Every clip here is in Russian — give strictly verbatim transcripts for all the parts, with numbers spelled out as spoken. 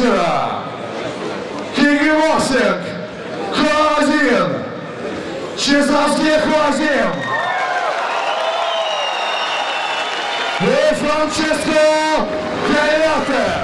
вечера. Кикбоксинг. Один. Чесовский Вадим. И Франческо Кайоте.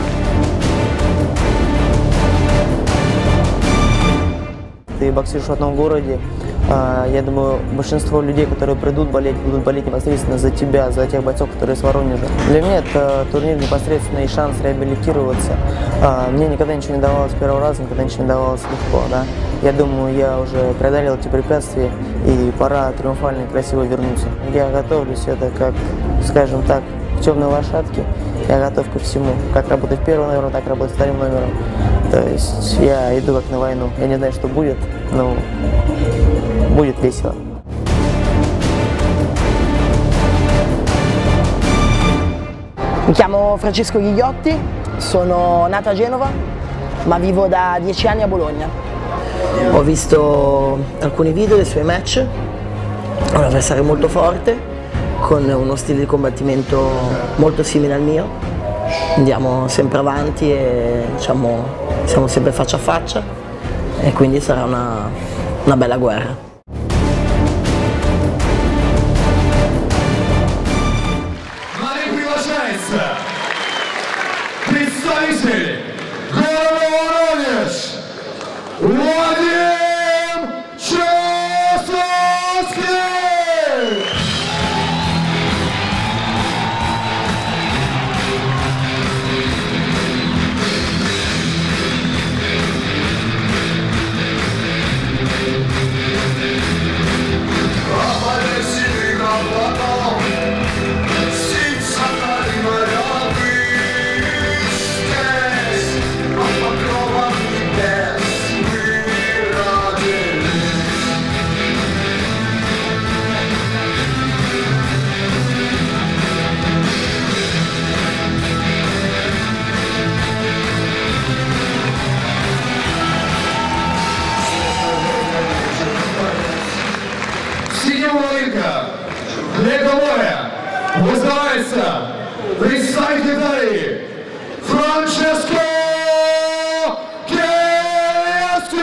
Ты боксируешь в одном городе. Я думаю, большинство людей, которые придут болеть, будут болеть непосредственно за тебя, за тех бойцов, которые с Воронежа. Для меня это турнир непосредственно и шанс реабилитироваться. Мне никогда ничего не давалось с первого раза, никогда ничего не давалось легко. Да? Я думаю, я уже преодолел эти препятствия, и пора триумфально и красиво вернуться. Я готовлюсь, это как, скажем так, к темной лошадке. Я готов ко всему. Как работать первым номером, так работать вторым номером. То есть я иду как на войну. Я не знаю, что будет, но будет весело. Mi chiamo Francesco Ghigliotti, sono nato a Genova, ma vivo da dieci anni a Bologna. Ho visto alcuni video dei suoi match, è un avversario molto forte, con uno stile di combattimento molto simile al mio. Andiamo sempre avanti e diciamo, siamo sempre faccia a faccia e quindi sarà una, una bella guerra. Представитель города Воронеж Вадим Чесовский! Для боя вызывается представитель Италии Франческо Кайоте.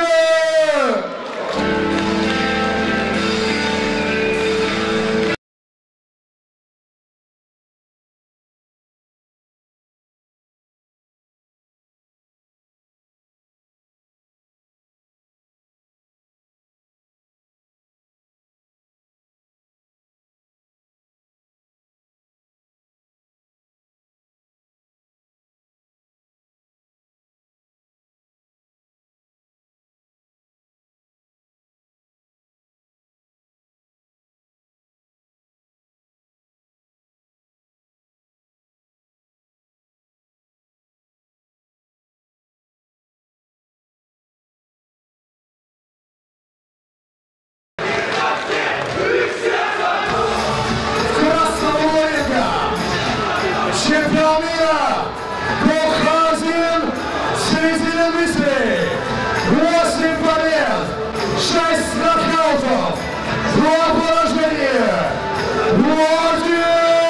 Чемпион мира Бухазин Середина Мысли. восемь побед, шесть нокаутов, два поражения. Вадим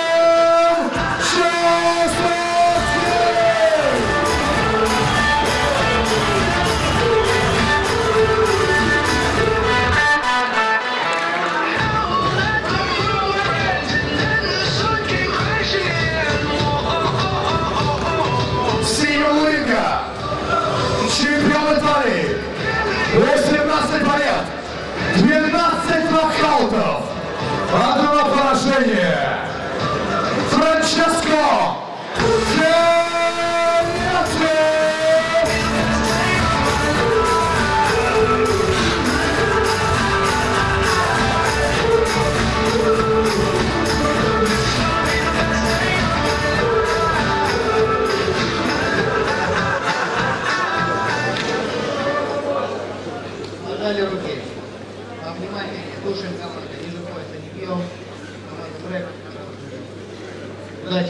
Чесовский! Чемпион Италии, восемнадцать побед, двенадцать нокаутов, одно поражение. Франческо Кайоте! Дали руки. Вам внимание, слушаем команду. Ниже пояса не бьем. Команда трек. Удачи.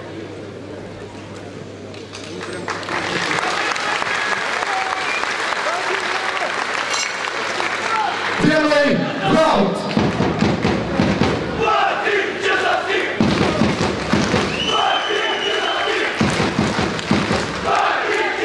Первый раунд. Вадим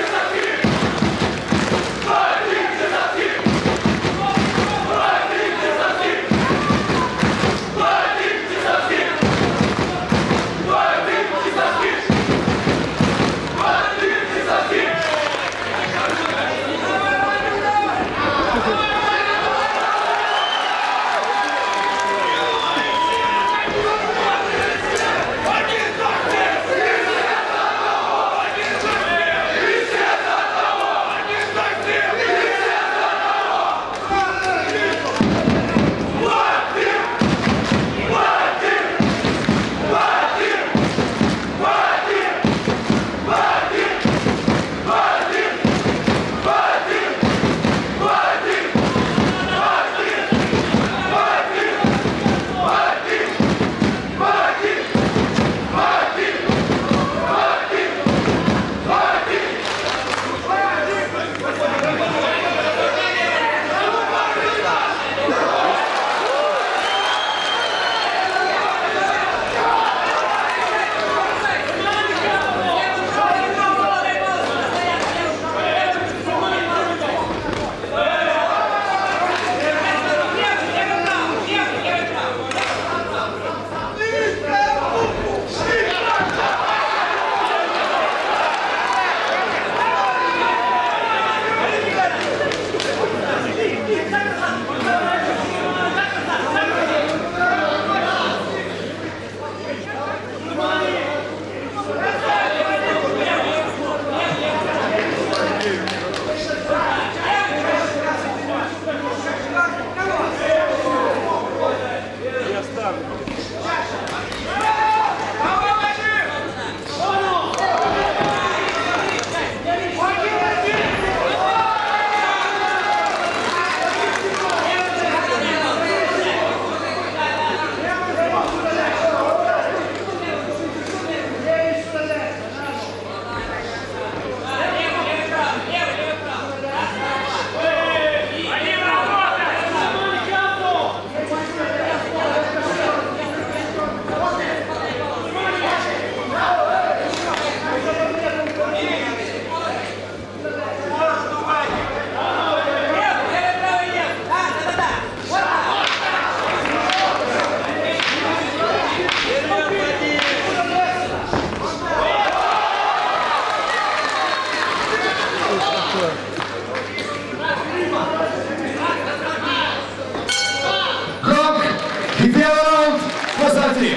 Fighting!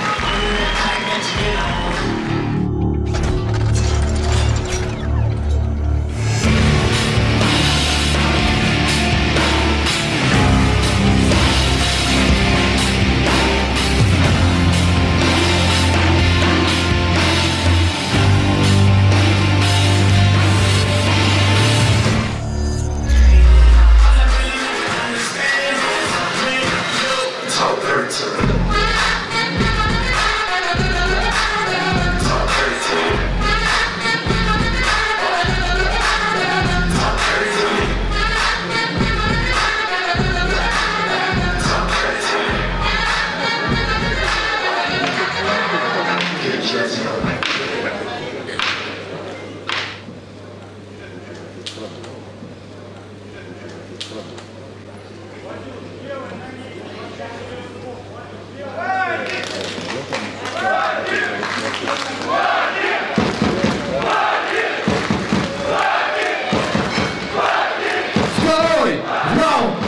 Второй раунд!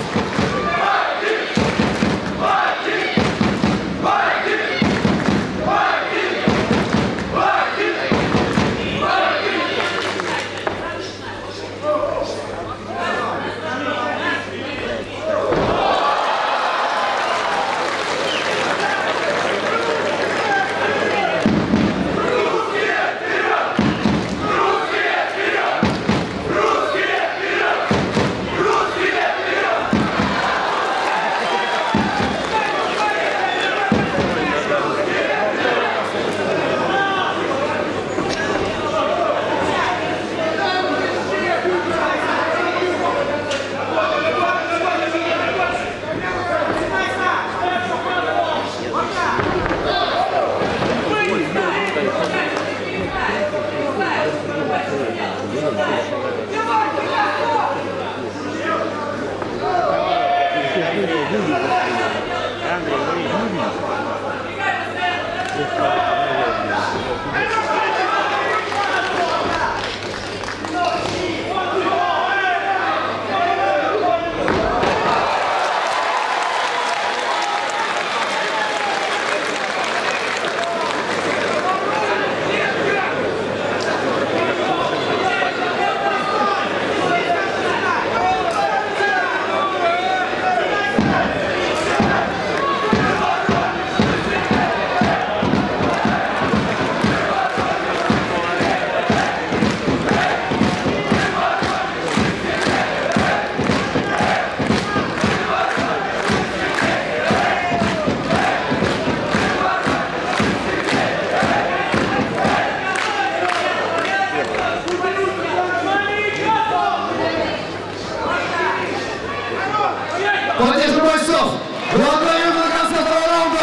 Поддержка бойцов! Благодарю до конца второго раунда!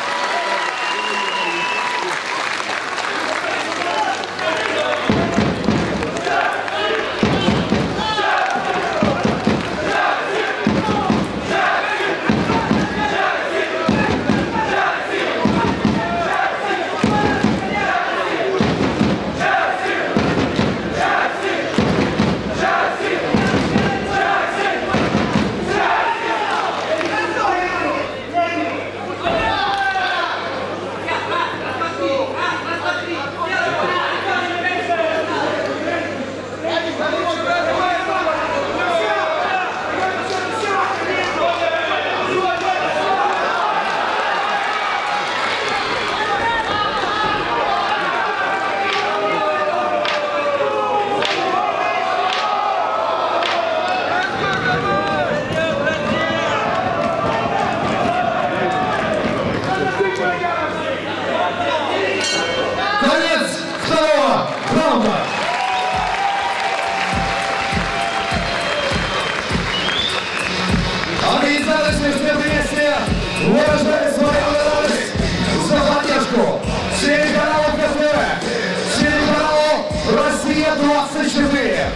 Конец второго раунда! Организаторы мероприятия выражают свою благодарность за поддержку телеканалу КТВ, телеканалу Россия двадцать четыре.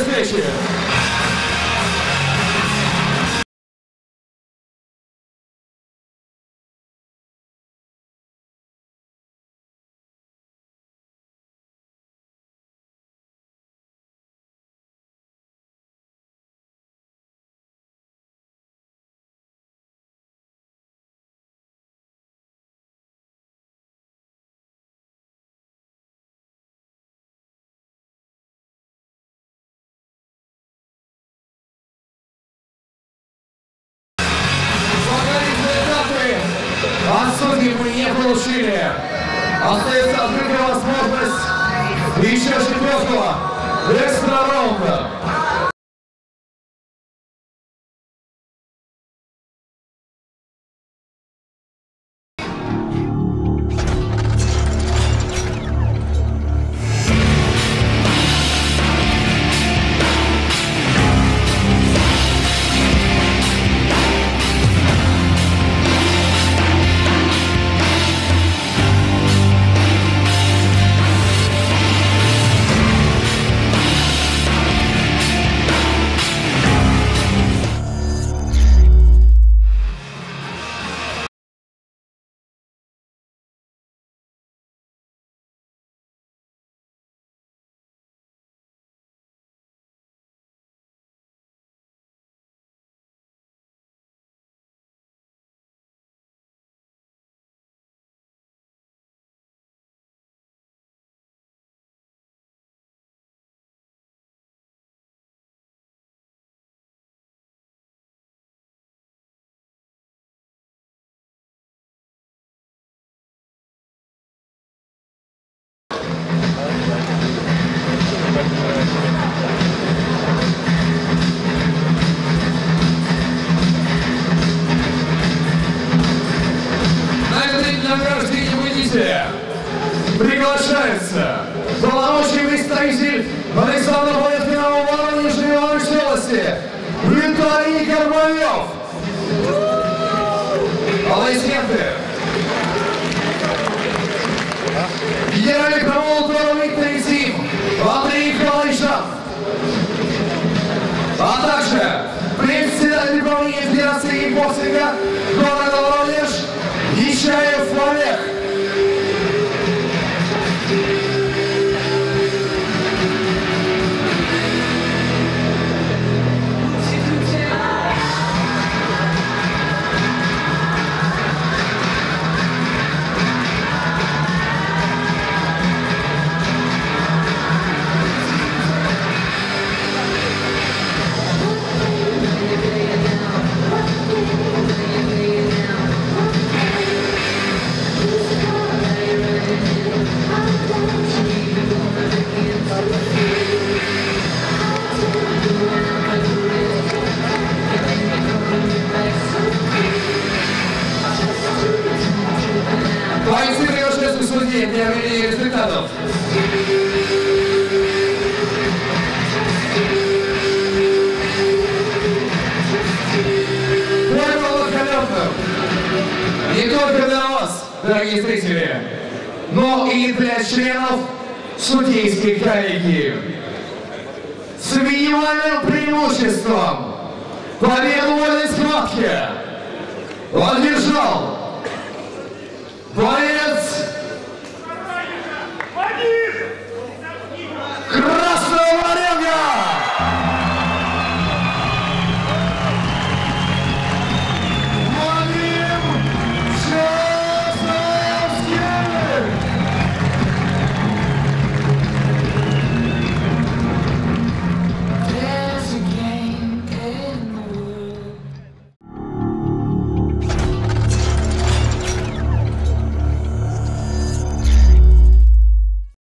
встречи! А судьи мы не получили. Остается открытая возможность еще четвертого экстра раунда. Приглашается полномочий представитель Александра Полеткина в Воронежской области Виталий Горбалев. Аплодисменты. Генеральный промоутер Виктор Зим, Андрей Николаевич Жан. А также председатель правления Федерации кикбоксинга города Воронеж Нечаев Олег. Бойцы приглашаются судьи для объявления результатов. Бой был откровенным не только для вас, дорогие зрители, но и для членов судейской коллегии. С минимальным преимуществом победу в этой схватке одержал